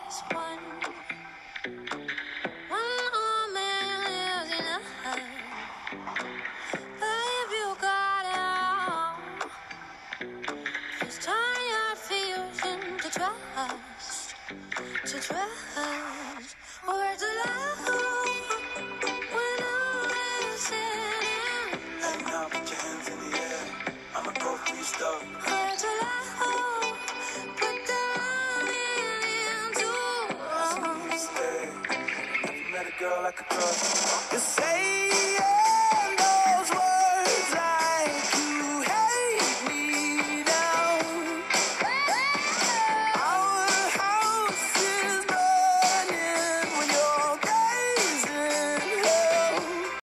just one. One more man lives enough. But if you got it all, just turn your fears into trust. To trust or to love when all is said and done. Hey, now put your hands in the air. I'ma go through your stuff. Or to love, put the wrong into wrong. Never met a girl like a girl. You say